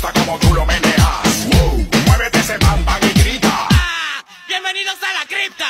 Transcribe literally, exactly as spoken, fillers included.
gusta como tú lo meneas. Wow. Muévete ese bam bam y grita. ¡Ah! ¡Bienvenidos a la cripta!